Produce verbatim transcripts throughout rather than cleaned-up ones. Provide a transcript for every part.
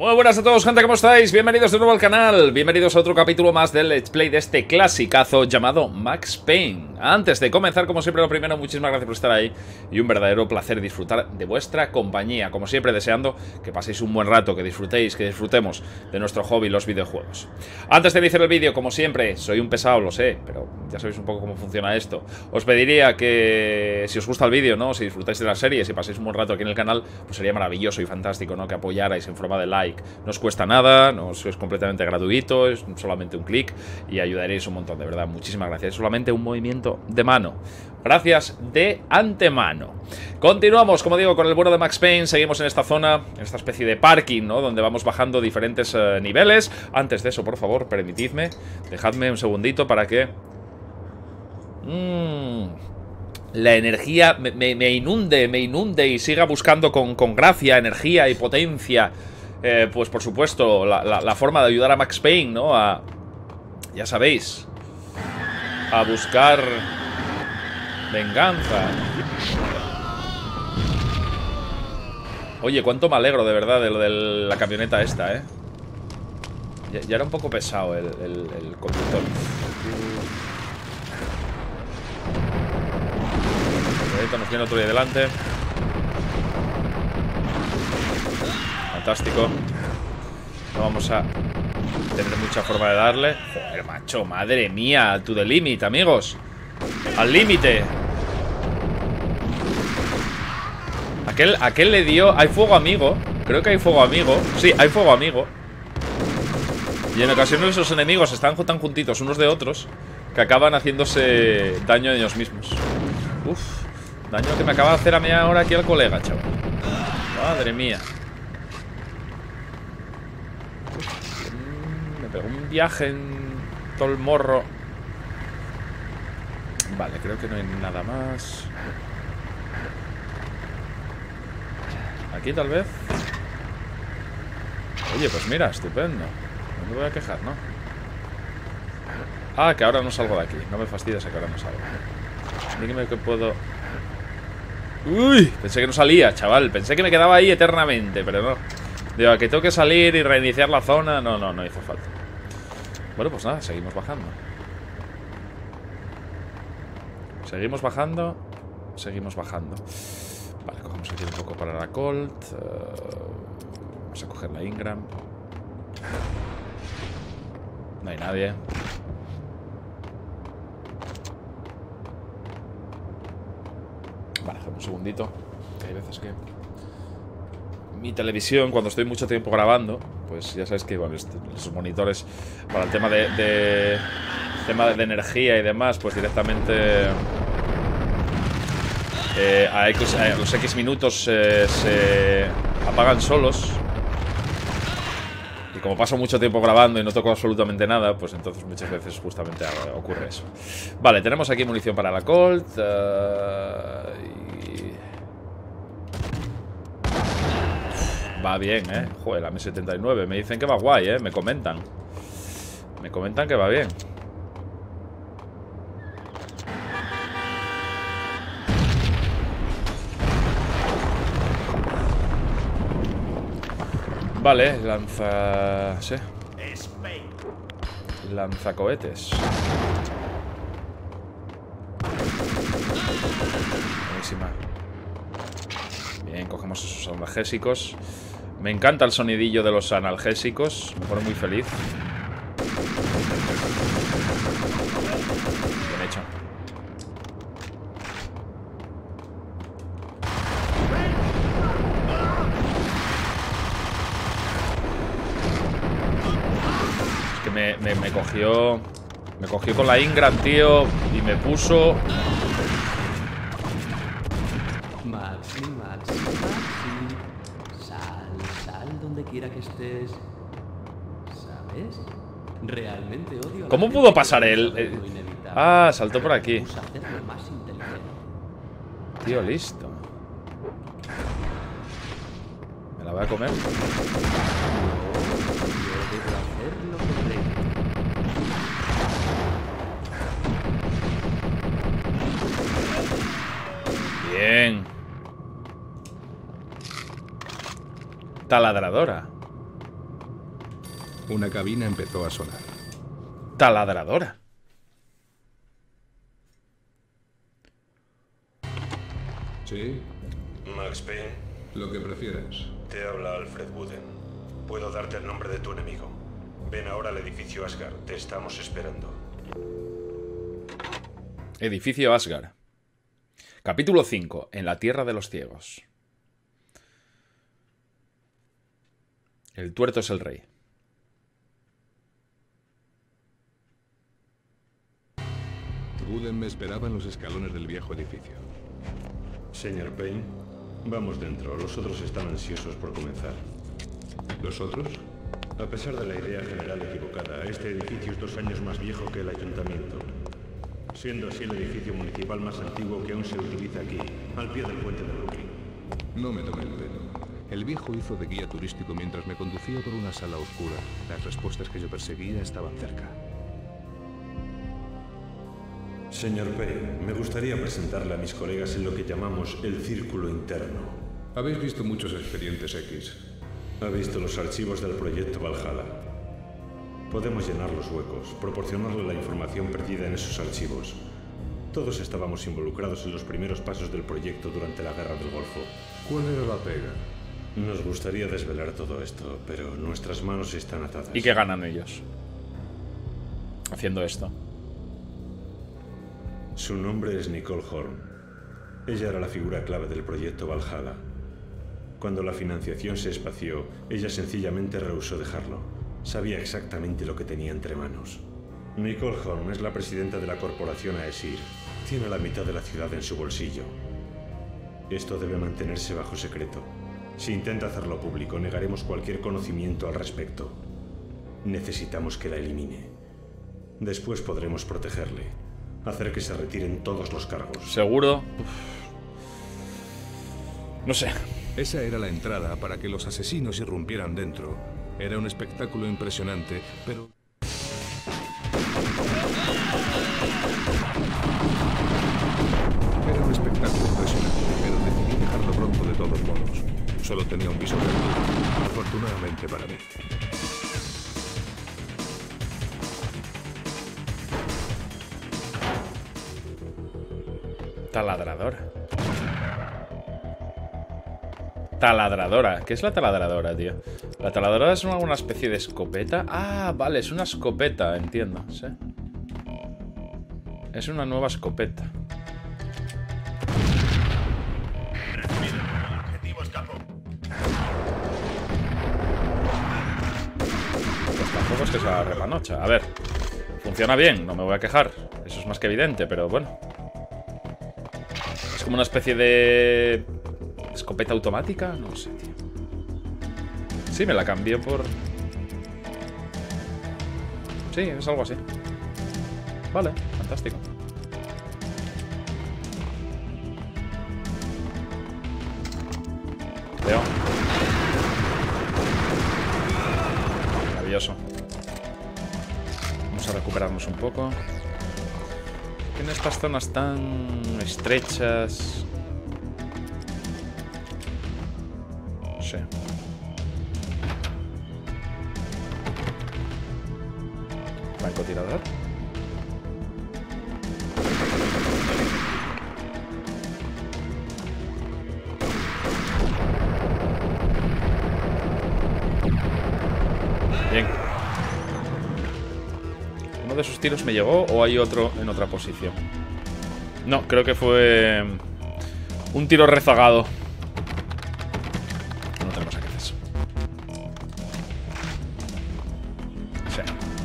Muy buenas a todos, gente, ¿cómo estáis? Bienvenidos de nuevo al canal, bienvenidos a otro capítulo más del Let's Play de este clasicazo llamado Max Payne. Antes de comenzar, como siempre, lo primero, muchísimas gracias por estar ahí y un verdadero placer disfrutar de vuestra compañía. Como siempre, deseando que paséis un buen rato, que disfrutéis, que disfrutemos de nuestro hobby, los videojuegos. Antes de iniciar el vídeo, como siempre, soy un pesado, lo sé, pero ya sabéis un poco cómo funciona esto. Os pediría que, si os gusta el vídeo, ¿no? Si disfrutáis de la serie, si pasáis un buen rato aquí en el canal, pues sería maravilloso y fantástico, ¿no? Que apoyarais en forma de like. No os cuesta nada, no es completamente gratuito, es solamente un clic y ayudaréis un montón, de verdad, muchísimas gracias. Es solamente un movimiento de mano. Gracias de antemano. Continuamos, como digo, con el bueno de Max Payne. Seguimos en esta zona, en esta especie de parking, ¿no? Donde vamos bajando diferentes uh, niveles. Antes de eso, por favor, permitidme, dejadme un segundito para que... Mmm... la energía me, me, me inunde, me inunde y siga buscando con, con gracia, energía y potencia. Eh, pues por supuesto, la, la, la forma de ayudar a Max Payne, ¿no? A, ya sabéis, a buscar venganza. Oye, cuánto me alegro de verdad de lo de la camioneta esta, ¿eh? Ya, ya era un poco pesado el, el, el conductor. Nos viene otro ahí delante. Fantástico. No vamos a tener mucha forma de darle. Joder, macho, madre mía. To the limit, amigos. Al límite. Aquel, aquel le dio... Hay fuego amigo. Creo que hay fuego amigo. Sí, hay fuego amigo. Y en ocasiones esos enemigos están tan juntitos unos de otros que acaban haciéndose daño a ellos mismos. Uf. Daño que me acaba de hacer a mí ahora aquí al colega, chaval. Madre mía. Me pegó un viaje en todo el morro. Vale, creo que no hay nada más. Aquí tal vez. Oye, pues mira, estupendo. No me voy a quejar, ¿no? Ah, que ahora no salgo de aquí. No me fastidies a que ahora no salgo. Dígame que puedo... Uy, pensé que no salía, chaval. Pensé que me quedaba ahí eternamente, pero no. Digo, que tengo que salir y reiniciar la zona. No, no, no hizo falta. Bueno, pues nada, seguimos bajando. Seguimos bajando. Seguimos bajando. Vale, cogemos aquí un poco para la Colt. uh, Vamos a coger la Ingram. No hay nadie. Vale, un segundito. Que hay veces que mi televisión, cuando estoy mucho tiempo grabando, pues ya sabes que, bueno, esos monitores para el tema de, de tema de energía y demás, pues directamente eh, a, X, a los X minutos eh, se apagan solos. Y como paso mucho tiempo grabando y no toco absolutamente nada, pues entonces muchas veces justamente ocurre eso. Vale, tenemos aquí munición para la Colt. uh, Va bien, ¿eh? Joder, la M setenta y nueve. Me dicen que va guay, ¿eh? Me comentan. Me comentan que va bien. Vale, lanza... sí. Lanzacohetes. Buenísima. Bien, cogemos esos analgésicos. Me encanta el sonidillo de los analgésicos. Me pone muy feliz. Bien hecho. Es que me, me, me cogió... Me cogió con la Ingram, tío. Y me puso... Maxi, Maxi, Maxi. Sal, sal donde quiera que estés. ¿Sabes? Realmente odio a ¿Cómo la pudo gente pasar que él? sabe Eh, lo inevitable. Ah, saltó por aquí. Vamos a hacerlo más inteligente. Tío, listo. ¿Me la voy a comer? Yo debo hacer lo correcto. Bien. Taladradora. Una cabina empezó a sonar. Taladradora. ¿Sí? Max Payne, Lo que prefieras. te habla Alfred Wooden. Puedo darte el nombre de tu enemigo. Ven ahora al edificio Asgard. Te estamos esperando. Edificio Asgard. Capítulo cinco. En la Tierra de los Ciegos. El tuerto es el rey. Wooden me esperaba en los escalones del viejo edificio. Señor Payne, vamos dentro. Los otros están ansiosos por comenzar. ¿Los otros? A pesar de la idea general equivocada, este edificio es dos años más viejo que el ayuntamiento, siendo así el edificio municipal más antiguo que aún se utiliza aquí, al pie del puente de Brooklyn. No me tomé el pelo. El viejo hizo de guía turístico mientras me conducía por una sala oscura. Las respuestas que yo perseguía estaban cerca. Señor Payne, me gustaría presentarle a mis colegas en lo que llamamos el círculo interno. Habéis visto muchos expedientes X. Ha visto los archivos del proyecto Valhalla. Podemos llenar los huecos, proporcionarle la información perdida en esos archivos. Todos estábamos involucrados en los primeros pasos del proyecto durante la Guerra del Golfo. ¿Cuál era la pega? Nos gustaría desvelar todo esto, pero nuestras manos están atadas. ¿Y qué ganan ellos haciendo esto? Su nombre es Nicole Horn. Ella era la figura clave del proyecto Valhalla. Cuando la financiación se espació, ella sencillamente rehusó dejarlo. Sabía exactamente lo que tenía entre manos. Nicole Horn es la presidenta de la corporación Aesir. Tiene la mitad de la ciudad en su bolsillo. Esto debe mantenerse bajo secreto. Si intenta hacerlo público, negaremos cualquier conocimiento al respecto. Necesitamos que la elimine. Después podremos protegerle. Hacer que se retiren todos los cargos. Seguro. Uf. No sé. Esa era la entrada para que los asesinos irrumpieran dentro. Era un espectáculo impresionante, pero... Era un espectáculo impresionante, pero decidí dejarlo pronto de todos modos. Solo tenía un piso grande, afortunadamente para mí. Taladradora. Taladradora. ¿Qué es la taladradora, tío? La taladradora es una, una especie de escopeta. Ah, vale, es una escopeta, entiendo, sí. Es una nueva escopeta. Pues tampoco es que sea repanocha. A ver, funciona bien, no me voy a quejar. Eso es más que evidente, pero bueno. Es como una especie de... ¿escopeta automática? No sé, tío. Sí, me la cambié por... Sí, es algo así. Vale, fantástico. Veo. Maravilloso. Vamos a recuperarnos un poco. En estas zonas tan estrechas... Sí. Francotirador. Bien. ¿Uno de sus tiros me llegó o hay otro en otra posición? No, creo que fue un tiro rezagado. No tengo cosa que hacer. Sí.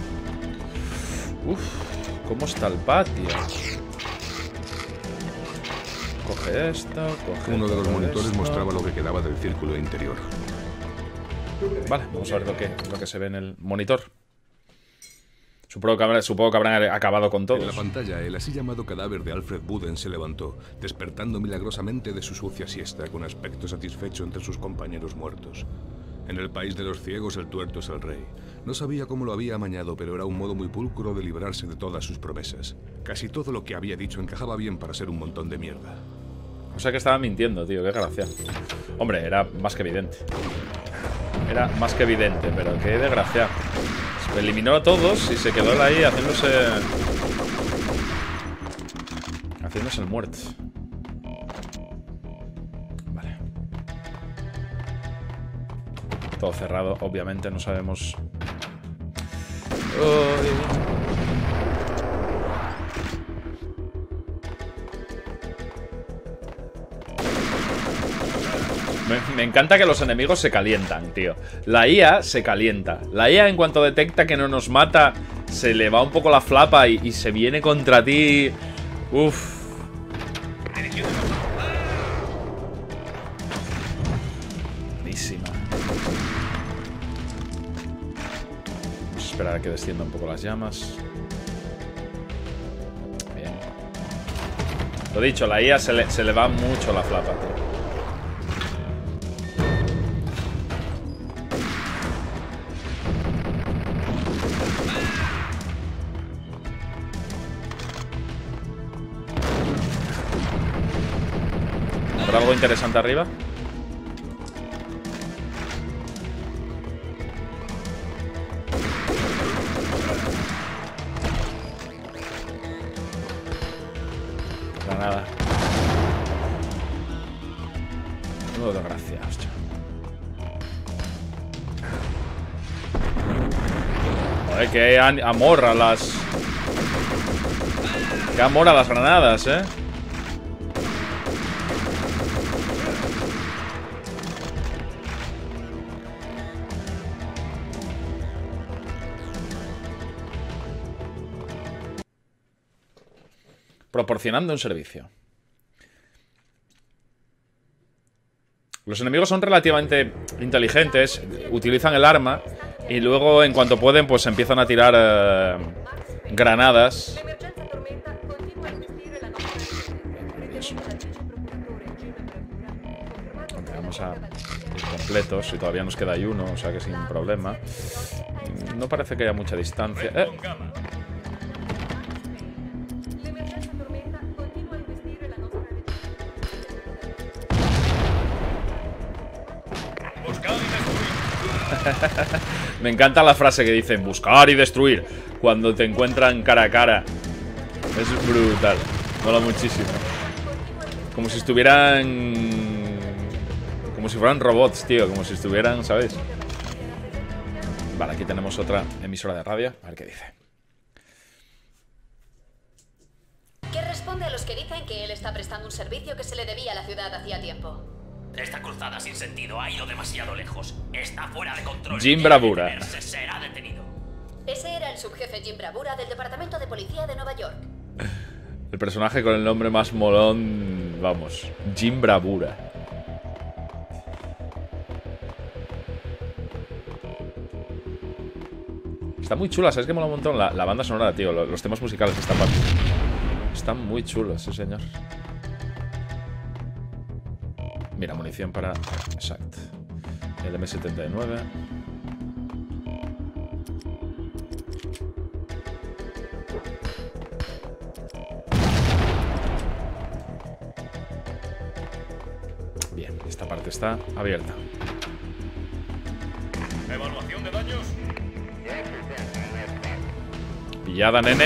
Uf, ¿cómo está el patio? Coge esto, coge Uno de los todo monitores esto. mostraba lo que quedaba del círculo interior. Vale, vamos a ver lo que, lo que se ve en el monitor. Supongo que, habrá, supongo que habrán acabado con En la todos. pantalla, el así llamado cadáver de Alfred Wooden se levantó, despertando milagrosamente de su sucia siesta con aspecto satisfecho entre sus compañeros muertos. En el país de los ciegos el tuerto es el rey. No sabía cómo lo había amañado, pero era un modo muy pulcro de librarse de todas sus promesas. Casi todo lo que había dicho encajaba bien para ser un montón de mierda. O sea que estaba mintiendo, tío, qué gracia. Hombre, era más que evidente. era más que evidente, pero qué desgraciado. Se eliminó a todos y se quedó él ahí haciéndose... Haciéndose el muerto. Vale. Todo cerrado, obviamente, no sabemos... Uy. Me, me encanta que los enemigos se calientan, tío. La I A se calienta. La I A, en cuanto detecta que no nos mata, se le va un poco la flapa y, y se viene contra ti. Uf. Buenísima. Vamos a esperar a que descienda un poco las llamas. Bien. Lo dicho, la I A se le, se le va mucho la flapa, tío. ¿Habrá algo interesante arriba? Granada. Nudo de gracia, hostia. Joder, qué amor a las... Qué amor a las granadas, eh. Proporcionando un servicio. Los enemigos son relativamente inteligentes, utilizan el arma y luego, en cuanto pueden, pues empiezan a tirar eh, granadas. Vamos a ir completos y todavía nos queda ahí uno, o sea que sin problema. No parece que haya mucha distancia. Eh. Me encanta la frase que dicen buscar y destruir cuando te encuentran cara a cara. Es brutal. Mola muchísimo. Como si estuvieran... Como si fueran robots, tío. Como si estuvieran, ¿sabes? Vale, aquí tenemos otra emisora de radio. A ver qué dice. ¿Qué responde a los que dicen que él está prestando un servicio que se le debía a la ciudad hacía tiempo? Esta cruzada sin sentido ha ido demasiado lejos. Está fuera de control. Jim Bravura. Será detenido. Ese era el subjefe Jim Bravura del Departamento de Policía de Nueva York. El personaje con el nombre más molón, vamos, Jim Bravura. Está muy chula, ¿sabes qué mola un montón? La, la banda sonora, tío, los, los temas musicales de esta parte. Están muy chulos, sí señor. Mira, munición para... Exacto. El eme setenta y nueve. Bien, esta parte está abierta. Evaluación de daños. Pillada, nene.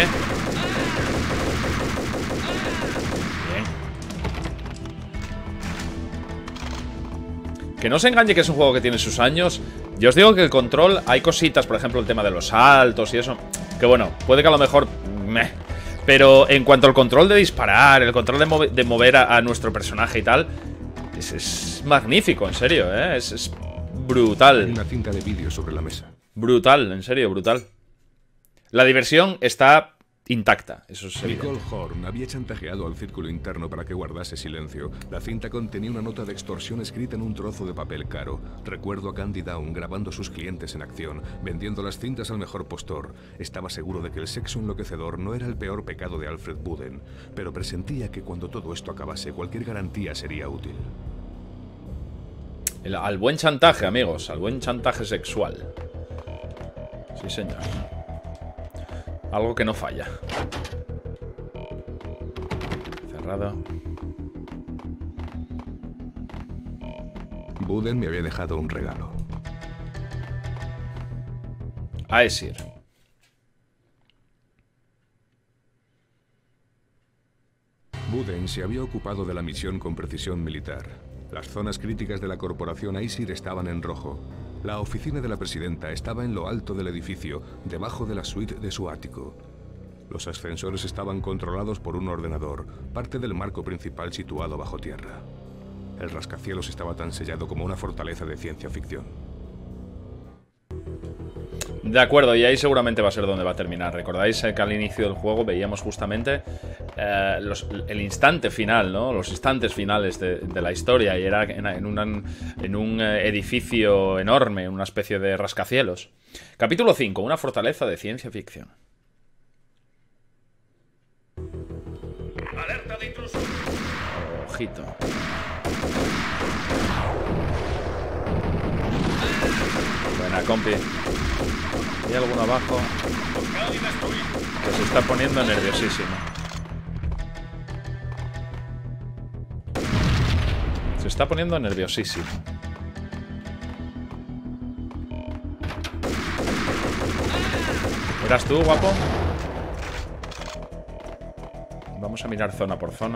Que no se engañe que es un juego que tiene sus años. Yo os digo que el control, hay cositas, por ejemplo el tema de los saltos y eso, que bueno, puede que a lo mejor meh. Pero en cuanto al control de disparar, el control de, move de mover a, a nuestro personaje y tal, es, es magnífico, en serio, ¿eh? Es, es brutal. Hay una cinta de vídeo sobre la mesa. Brutal, en serio, brutal. La diversión está intacta, eso es evidente. Nicole Horn había chantajeado al círculo interno para que guardase silencio. La cinta contenía una nota de extorsión escrita en un trozo de papel caro. Recuerdo a Candy Down grabando a sus clientes en acción, vendiendo las cintas al mejor postor. Estaba seguro de que el sexo enloquecedor no era el peor pecado de Alfred Buden, pero presentía que cuando todo esto acabase, cualquier garantía sería útil. El, al buen chantaje, amigos, al buen chantaje sexual. Sí, señor. Algo que no falla. Cerrado. Buden me había dejado un regalo. Aesir. Buden se había ocupado de la misión con precisión militar. Las zonas críticas de la corporación Aesir estaban en rojo. La oficina de la presidenta estaba en lo alto del edificio, debajo de la suite de su ático. Los ascensores estaban controlados por un ordenador, parte del marco principal situado bajo tierra. El rascacielos estaba tan sellado como una fortaleza de ciencia ficción. De acuerdo, y ahí seguramente va a ser donde va a terminar. ¿Recordáis que al inicio del juego veíamos justamente eh, los, el instante final, ¿no? Los instantes finales de, de la historia, y era en, en, una, en un edificio enorme, una especie de rascacielos. Capítulo cinco, una fortaleza de ciencia ficción. ¡Alerta de intruso! Ojito. Buena, compi. Hay alguno abajo que se está poniendo nerviosísimo. Se está poniendo nerviosísimo. ¿Eras tú, guapo? Vamos a mirar zona por zona.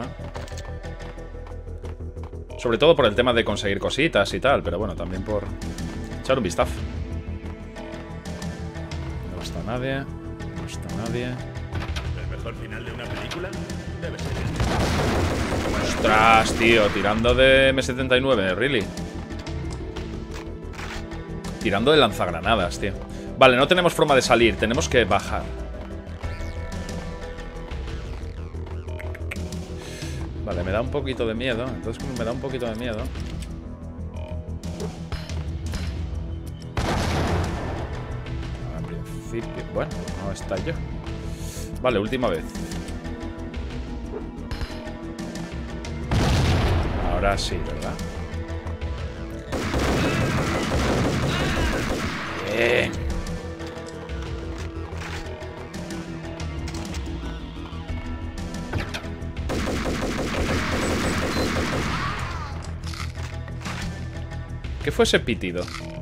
Sobre todo por el tema de conseguir cositas y tal, pero bueno, también por echar un vistazo. No está nadie. No está nadie. ¿El mejor final de una película? Debe ser este. ¡Ostras, tío! Tirando de eme setenta y nueve, ¿really? Tirando de lanzagranadas, tío. Vale, no tenemos forma de salir. Tenemos que bajar. Vale, me da un poquito de miedo. Entonces, como me da un poquito de miedo... Al principio... Bueno, no está yo. Vale, última vez. Ahora sí, ¿verdad? Bien. ¿Qué fue ese pitido?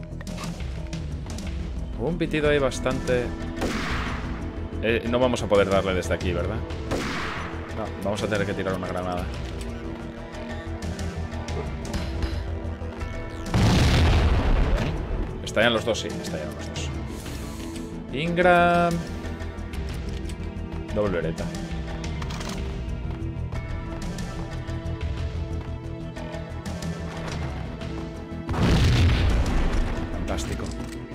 Hubo un pitido ahí bastante... Eh, no vamos a poder darle desde aquí, ¿verdad? No, vamos a tener que tirar una granada. ¿Estallan los dos? Sí, estallan los dos. Ingram... Doble vereta. Fantástico.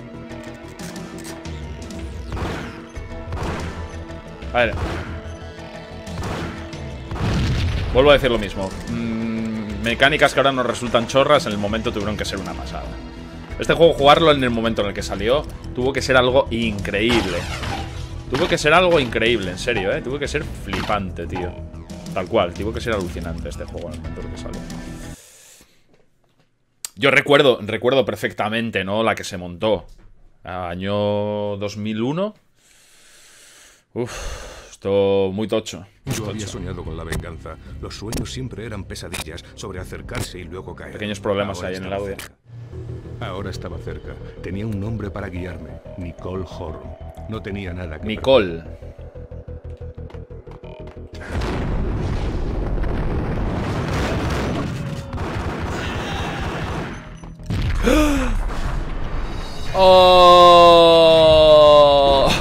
A ver. Vuelvo a decir lo mismo. Mm, mecánicas que ahora nos resultan chorras, en el momento tuvieron que ser una pasada. Este juego, jugarlo en el momento en el que salió, tuvo que ser algo increíble. Tuvo que ser algo increíble, en serio, ¿eh? Tuvo que ser flipante, tío. Tal cual, tuvo que ser alucinante este juego en el momento en el que salió. Yo recuerdo, recuerdo perfectamente, ¿no? La que se montó. Año dos mil uno. Uf, esto muy tocho. Muy Yo tocho. había soñado con la venganza. Los sueños siempre eran pesadillas sobre acercarse y luego caer. Pequeños problemas Ahora ahí en el estaba audio. cerca. Ahora estaba cerca. Tenía un nombre para guiarme. Nicole Horn. No tenía nada que Nicole. ¡Oh!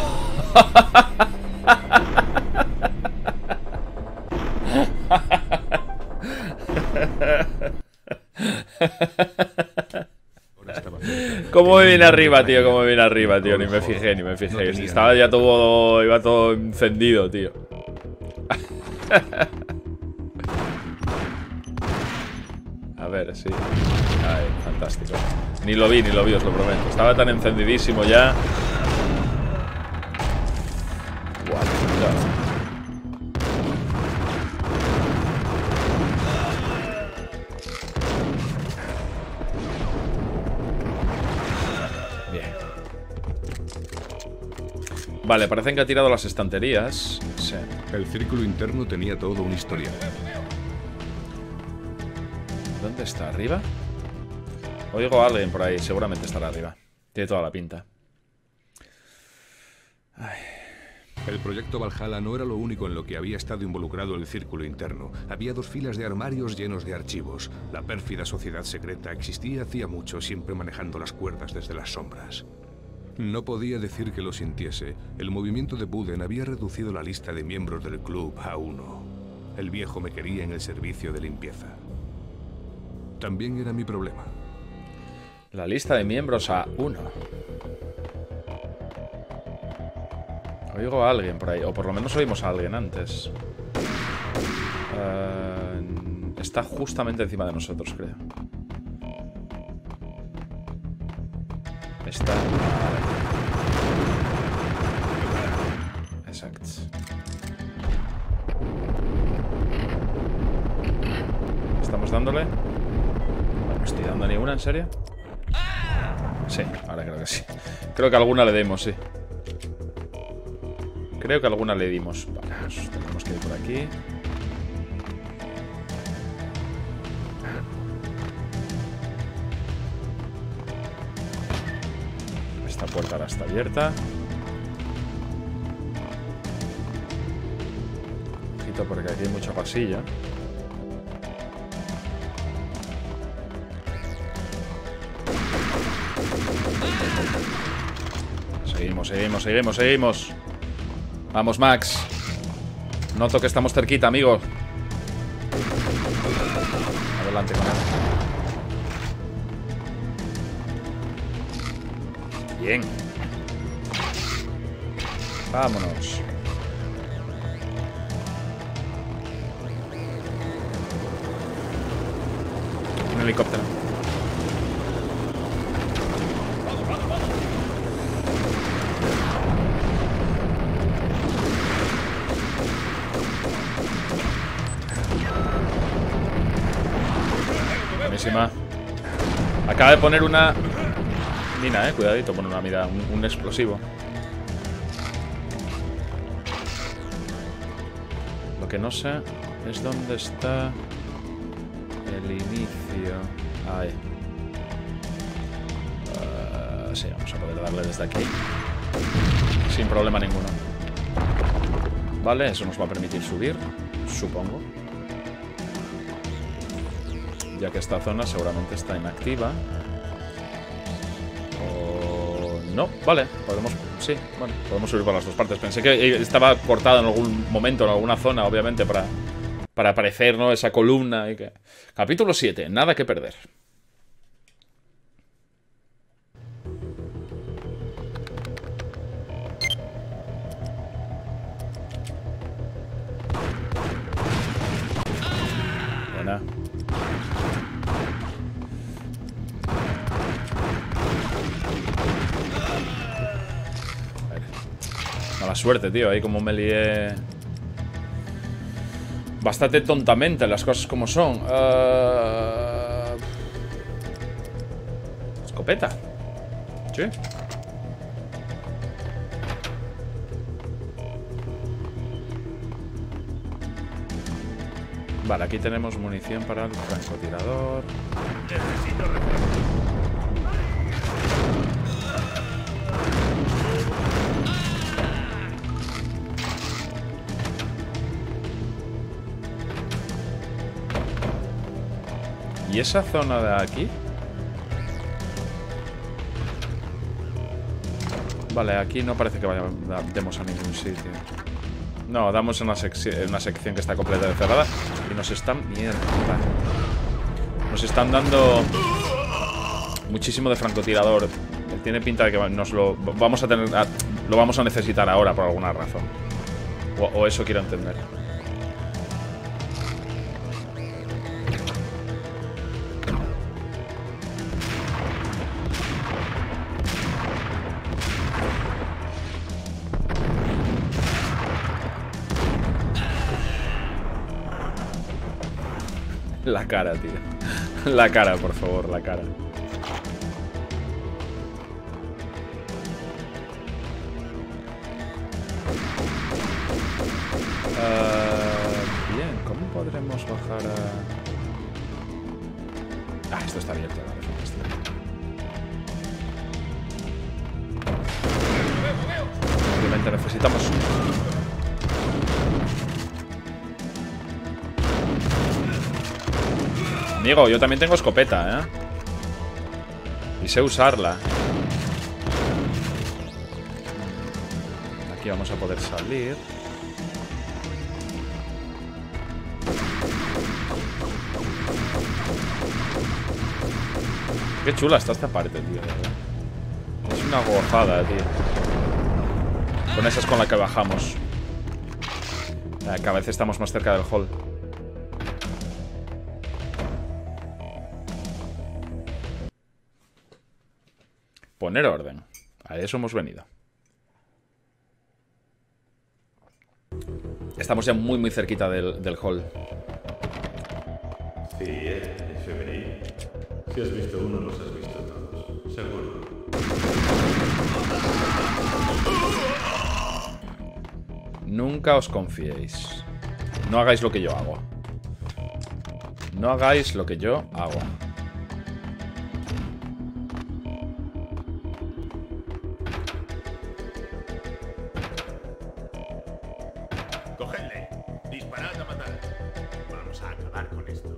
Ahora estaba cerca. ¿Cómo me Tenía viene un arriba, nombre tío? para ¿Cómo me viene arriba, tío? Ni me Nicole fijé, ni me Horn. fijé. No tenía Estaba nada ya que todo... Iba todo encendido, tío. A ver, sí. Ay, fantástico. Ni lo vi, ni lo vi, os lo prometo. Estaba tan encendidísimo ya. Guau, ya. Bien. Vale, parecen que ha tirado las estanterías. Sí. El círculo interno tenía todo un historial. ¿Dónde está? ¿Arriba? Oigo a alguien por ahí, seguramente estará arriba. Tiene toda la pinta. Ay. El proyecto Valhalla no era lo único en lo que había estado involucrado el círculo interno. Había dos filas de armarios llenos de archivos. La pérfida sociedad secreta existía hacía mucho, siempre manejando las cuerdas desde las sombras. No podía decir que lo sintiese. El movimiento de Buden había reducido la lista de miembros del club a uno. El viejo me quería en el servicio de limpieza. También era mi problema. La lista de miembros a uno. Oigo a alguien por ahí, o por lo menos oímos a alguien antes. Uh, está justamente encima de nosotros, creo. Está... Exacto. ¿Estamos dándole? No estoy dando ni una, ¿en serio? Sí, ahora creo que sí. Creo que alguna le demos, sí. Creo que alguna le dimos. Vale, pues tenemos que ir por aquí. Esta puerta ahora está abierta. Ojito porque aquí hay mucha pasilla. Seguimos, seguimos, seguimos, seguimos. Vamos, Max. Noto que estamos cerquita, amigo. Adelante con él. Bien. Vámonos. Un helicóptero. Buenísima. Acaba de poner una mina, eh. Cuidadito, pone una mina, un, un explosivo. Lo que no sé es dónde está el inicio. Ahí. Uh, sí, vamos a poder darle desde aquí sin problema ninguno. Vale, eso nos va a permitir subir, supongo. Ya que esta zona seguramente está inactiva. O... no, vale, podemos... sí, bueno, podemos subir por las dos partes. Pensé que estaba cortado en algún momento, en alguna zona, obviamente, para, para aparecer, ¿no? Esa columna y que... Capítulo siete, nada que perder. Buena. Mala suerte, tío. Ahí como me lié bastante tontamente, las cosas como son. uh... Escopeta. Sí. Vale, aquí tenemos munición para el francotirador. Necesito refuerzo. ¿Y esa zona de aquí? Vale, aquí no parece que vayamos a ningún sitio. No, damos en una, en una sección que está completamente cerrada. Y nos están... mierda. Nos están dando muchísimo de francotirador. Tiene pinta de que nos lo vamos a tener... Lo vamos a necesitar ahora por alguna razón. O, o eso quiero entender. La cara, tío. La cara, por favor, la cara. Uh, bien, ¿cómo podremos bajar a...? Ah, esto está abierto, vale, fantástico. Obviamente Te necesitamos. Amigo, yo también tengo escopeta, ¿eh? Y sé usarla. Aquí vamos a poder salir. Qué chula está esta parte, tío. Es una gozada, tío. Con esa es con la que bajamos. Eh, cada vez estamos más cerca del hall. Poner orden. A eso hemos venido. Estamos ya muy muy cerquita del, del hall. Sí, eh, F B I. Si has visto uno, los has visto todos. Seguro. Nunca os confiéis. No hagáis lo que yo hago. No hagáis lo que yo hago. Cogedle. Disparad a matar. Vamos a acabar con esto.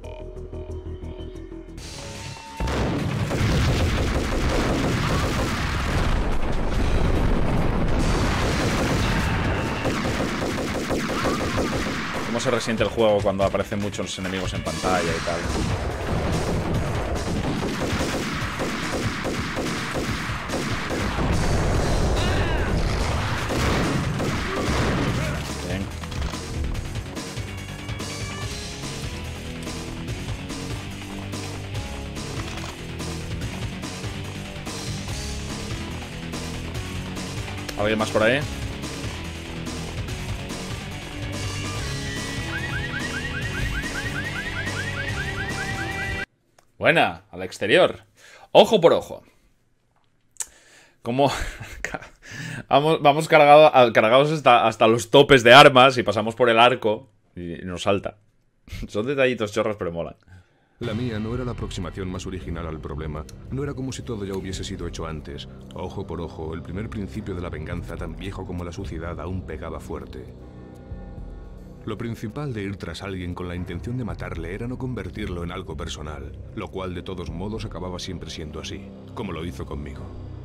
¿Cómo se resiente el juego cuando aparecen muchos enemigos en pantalla y tal? Bien. ¿Alguien más por ahí? Buena, al exterior. Ojo por ojo. Como vamos, vamos cargado, cargados hasta, hasta los topes de armas y pasamos por el arco y nos salta. Son detallitos chorros, pero molan. La mía no era la aproximación más original al problema. No era como si todo ya hubiese sido hecho antes. Ojo por ojo, el primer principio de la venganza, tan viejo como la suciedad, aún pegaba fuerte. Lo principal de ir tras alguien con la intención de matarle era no convertirlo en algo personal, lo cual de todos modos acababa siempre siendo así, como lo hizo conmigo.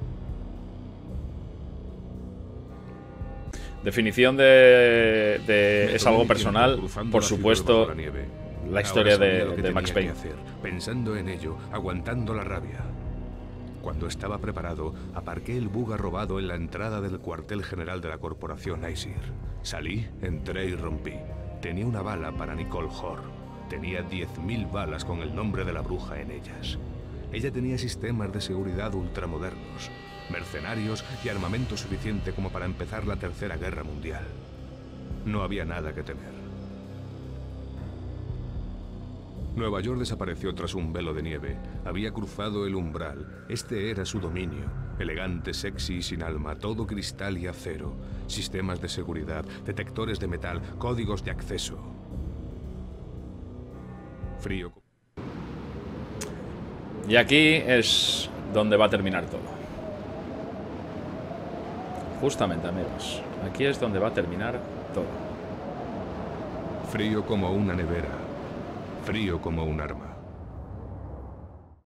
Definición de, de es algo personal, por supuesto, la, la historia de, de Max Payne. Hacer, pensando en ello, aguantando la rabia. Cuando estaba preparado, aparqué el bug robado en la entrada del cuartel general de la corporación Aesir. Salí, entré y rompí. Tenía una bala para Nicole Horn. Tenía diez mil balas con el nombre de la bruja en ellas. Ella tenía sistemas de seguridad ultramodernos, mercenarios y armamento suficiente como para empezar la Tercera Guerra Mundial. No había nada que temer. Nueva York desapareció tras un velo de nieve. Había cruzado el umbral. Este era su dominio. Elegante, sexy y sin alma. Todo cristal y acero. Sistemas de seguridad, detectores de metal, códigos de acceso. Frío. Y aquí es donde va a terminar todo. Justamente, amigos. Aquí es donde va a terminar todo. Frío como una nevera. Frío como un arma.